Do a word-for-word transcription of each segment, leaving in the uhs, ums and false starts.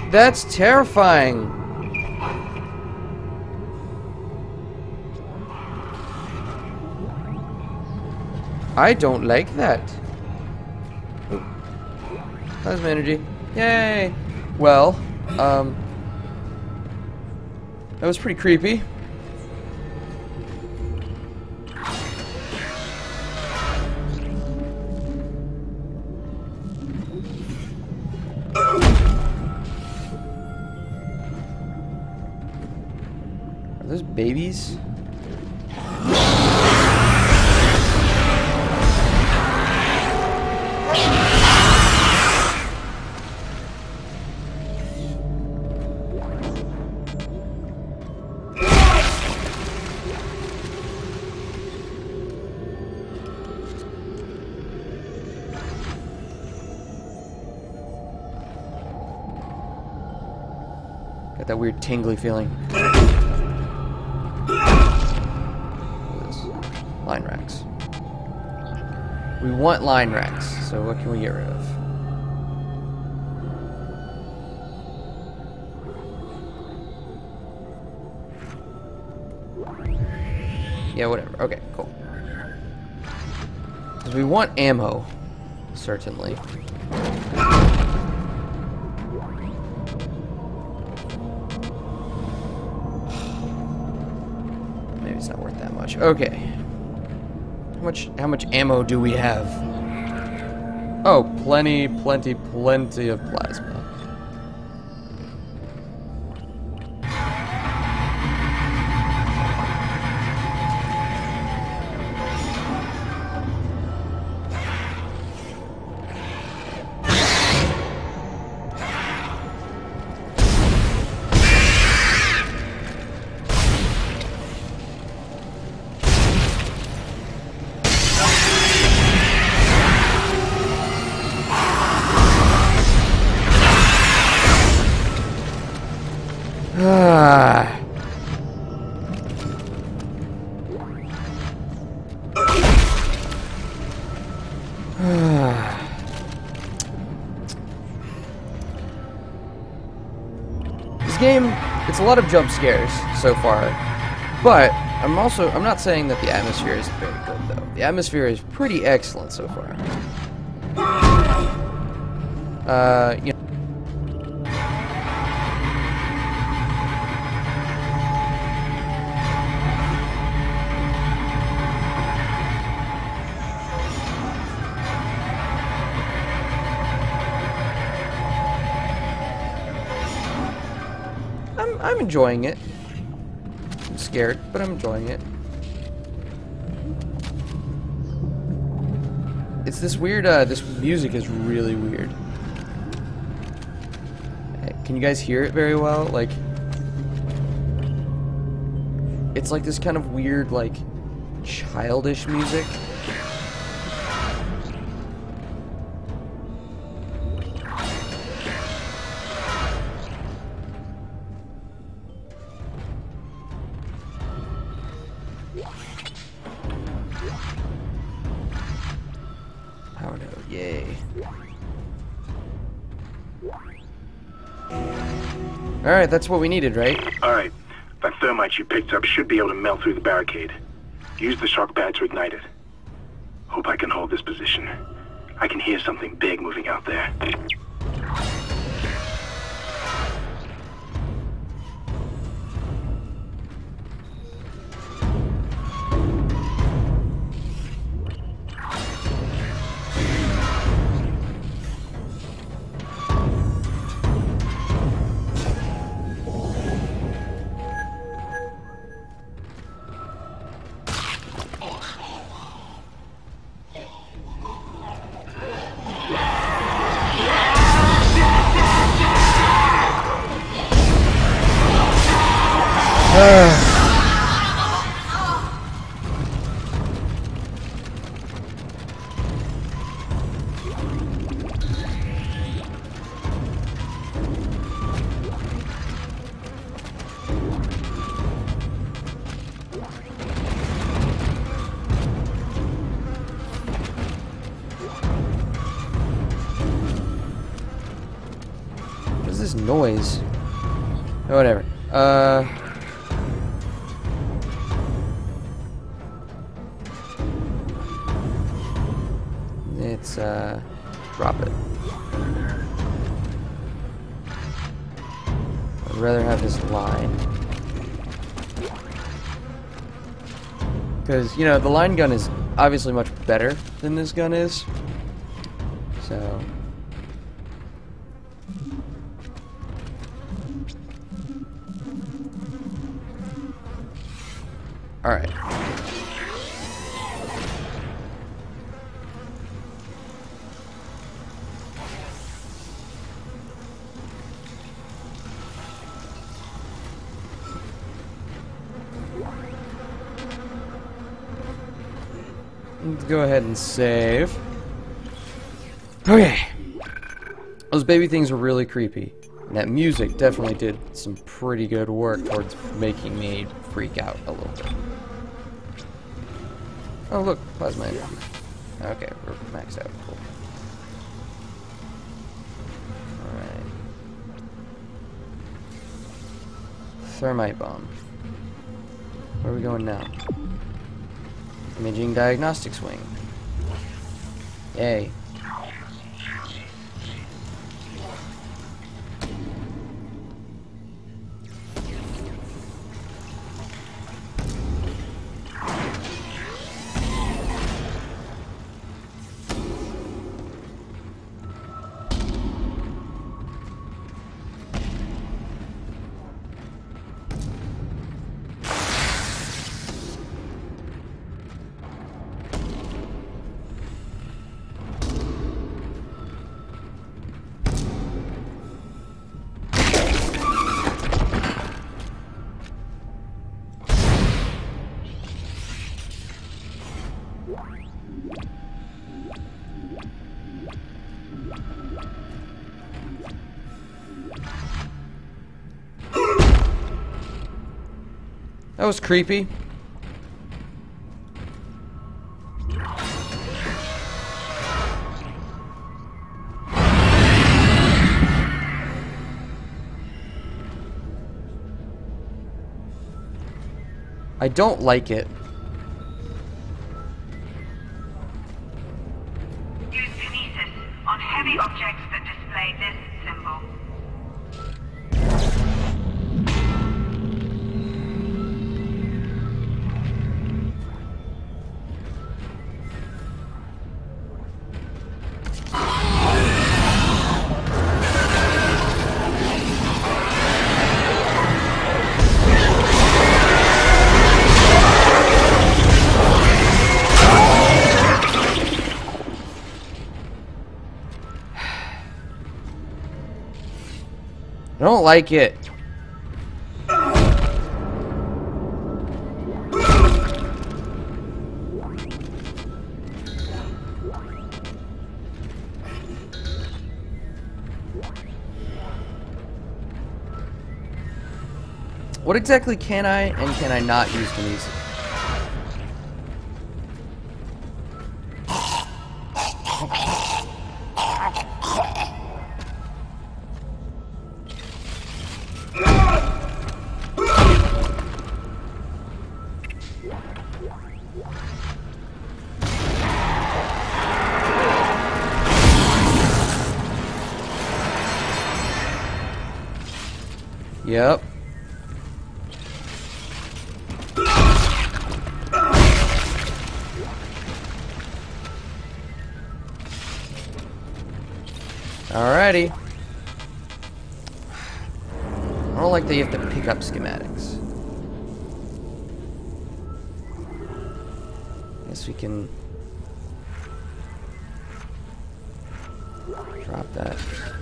That's terrifying. I don't like that. Ooh. Plasma energy. Yay! Well, um... that was pretty creepy. Are those babies? Got that weird tingly feeling. Line racks. We want line racks, so what can we get rid of? Yeah, whatever. Okay, cool. Because we want ammo, certainly. Maybe it's not worth that much. Okay. How much, how much ammo do we have? Oh, plenty, plenty, plenty of plasma. Ah. This game, it's a lot of jump scares so far, but I'm also, I'm not saying that the atmosphere isn't very good though. The atmosphere is pretty excellent so far. Uh, you know. I'm, I'm enjoying it. I'm scared, but I'm enjoying it. It's this weird, uh, this music is really weird. Can you guys hear it very well? Like, it's like this kind of weird, like, childish music. Power node, yay. Alright, that's what we needed, right? Alright. That thermite you picked up should be able to melt through the barricade. Use the shock pad to ignite it. Hope I can hold this position. I can hear something big moving out there. this noise? Oh, whatever. Uh... It's, uh... drop it. I'd rather have this line. Because, you know, the line gun is obviously much better than this gun is. So... Alright. Let's go ahead and save. Okay. Those baby things were really creepy. And that music definitely did some pretty good work towards making me freak out a little bit. Oh look, plasma energy. Okay, we're maxed out. Cool. Alright. Thermite bomb. Where are we going now? Imaging diagnostics wing. Yay. That was creepy. I don't like it. Use kinesis on heavy objects that display this symbol. I don't like it. What exactly can I and can I not use kinesis? Yep. Alrighty. I don't like that you have to pick up schematics. Guess we can drop that.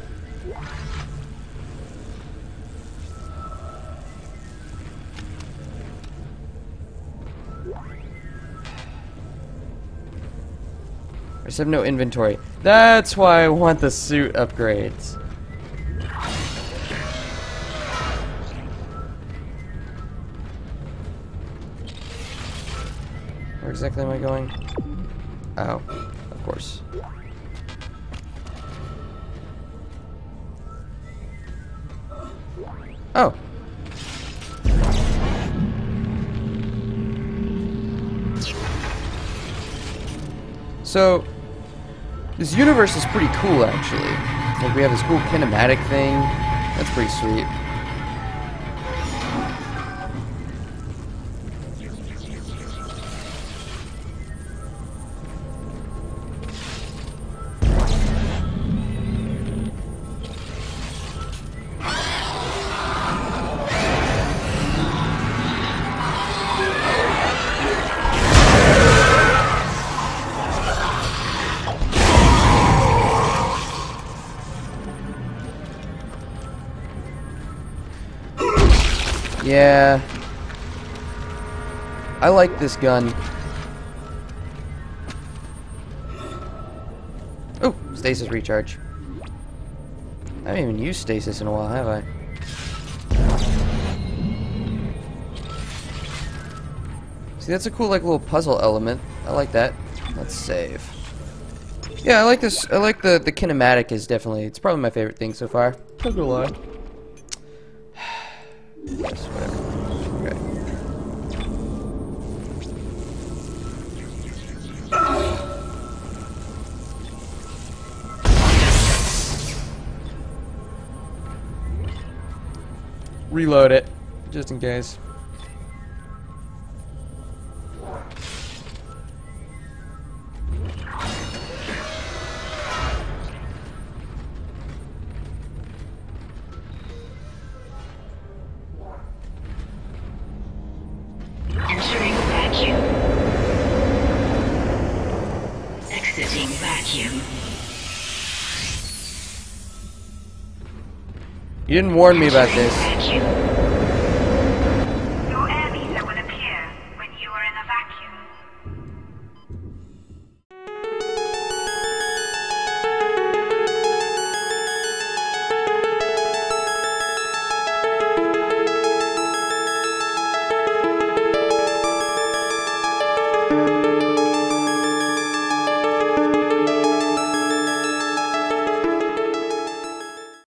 I just have no inventory. That's why I want the suit upgrades. Where exactly am I going? Oh, of course. Oh. So, this universe is pretty cool, actually. Like, we have this cool kinematic thing. That's pretty sweet. Yeah. I like this gun. Oh, stasis recharge. I haven't even used stasis in a while, have I? See, that's a cool, like, little puzzle element. I like that. Let's save. Yeah, I like this. I like the the kinematic is definitely. It's probably my favorite thing so far. Not gonna lie. Yes, whatever. Okay. Reload it, just in case. Entering vacuum. Exiting vacuum. You didn't warn me about this.